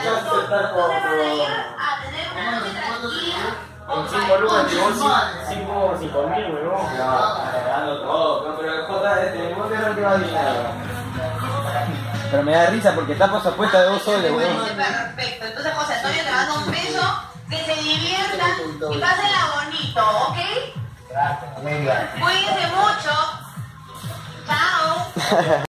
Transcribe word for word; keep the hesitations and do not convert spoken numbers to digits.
Entonces van a ir a tener una noche tranquila. En cinco lucas llegó cinco, cinco mil, huevón. Regalando todo, pero J, este, ¿cómo te no te va a dinero? Pero me da risa porque está por su apuesta de dos soles, weón. Perfecto, entonces José Antonio te manda un beso, que se diviertan y pásenla bonito, ¿ok? Gracias, amiga. Cuídense mucho. Chao.